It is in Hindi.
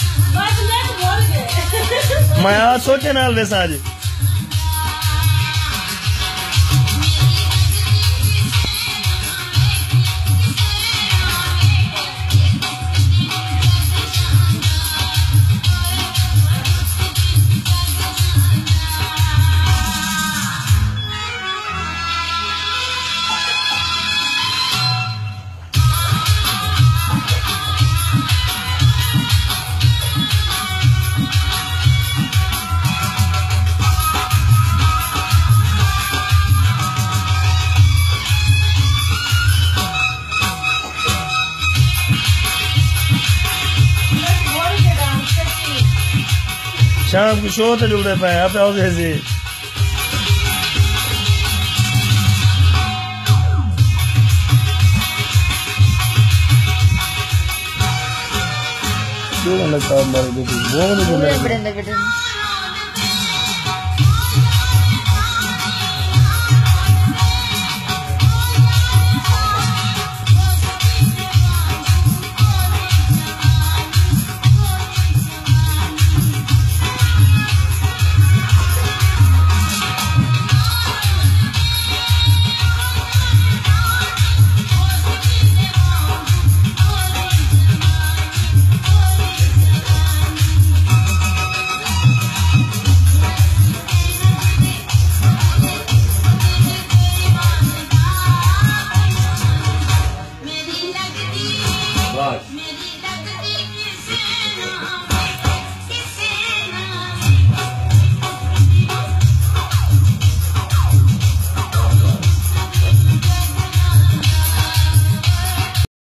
मैं आज सोचे नाल दे साज शाम को शो तो जुड़ते पे आप आओ जैसे क्यों लगता है हमारे बेटे वो नहीं बेटे Right.